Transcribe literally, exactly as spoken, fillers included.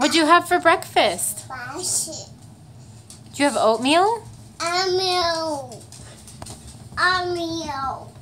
What'd you have for breakfast? Did you have oatmeal? Oatmeal. Oatmeal.